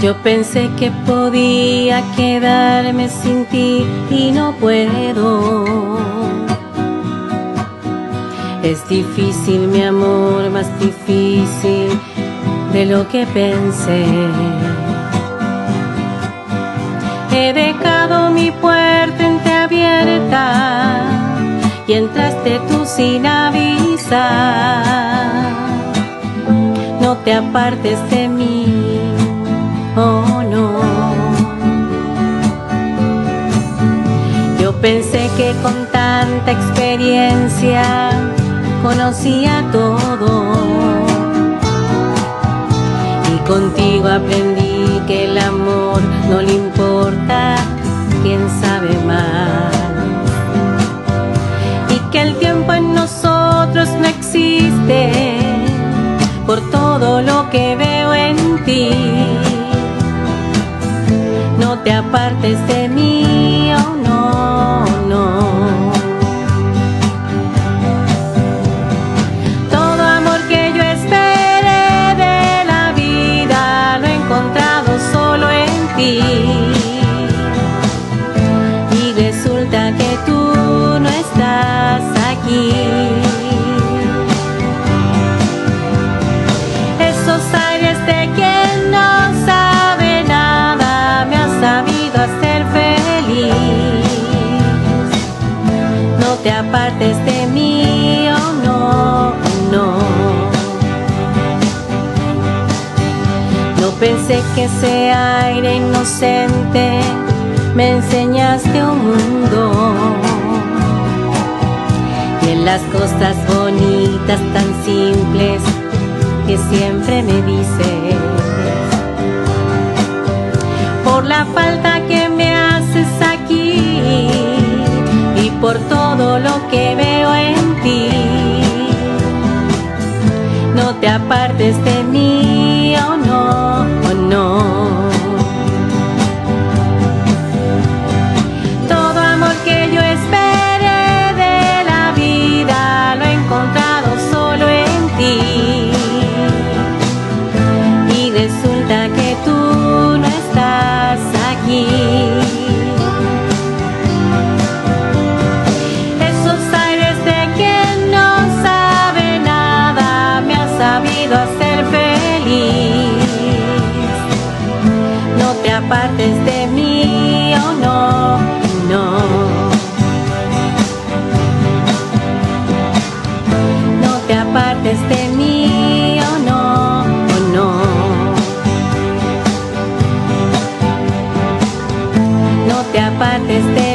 Yo pensé que podía quedarme sin ti y no puedo. Es difícil, mi amor, más difícil de lo que pensé. He dejado mi puerta entreabierta y entraste tú sin avisar. No te apartes de mí, oh no. Yo pensé que con tanta experiencia conocía todo, y contigo aprendí que el amor no le importa quién sabe más, y que el tiempo en nosotros no existe por todo lo que veo en ti. No te apartes de mí, oh no, no. Todo amor que yo esperé de la vida lo he encontrado solo en ti, y resulta que tú no estás aquí. Esos aires de quien no sabe nada me has sabido hacer feliz. No te apartes de mí, oh no, no. No pensé que ese aire inocente me enseñaste un mundo, y en las cosas bonitas tan simples que siempre me dices, por la falta que me haces aquí y por todo lo que veo en ti. No te apartes de mí, oh no, oh no. Todo amor que yo esperé de la vida lo he encontrado solo en ti, y resulta que tú no estás aquí. Esos aires de quien no sabe nada me has sabido hacer feliz. No te apartes de mí, oh no, no. No te apartes de mí, oh no, oh no. No te apartes de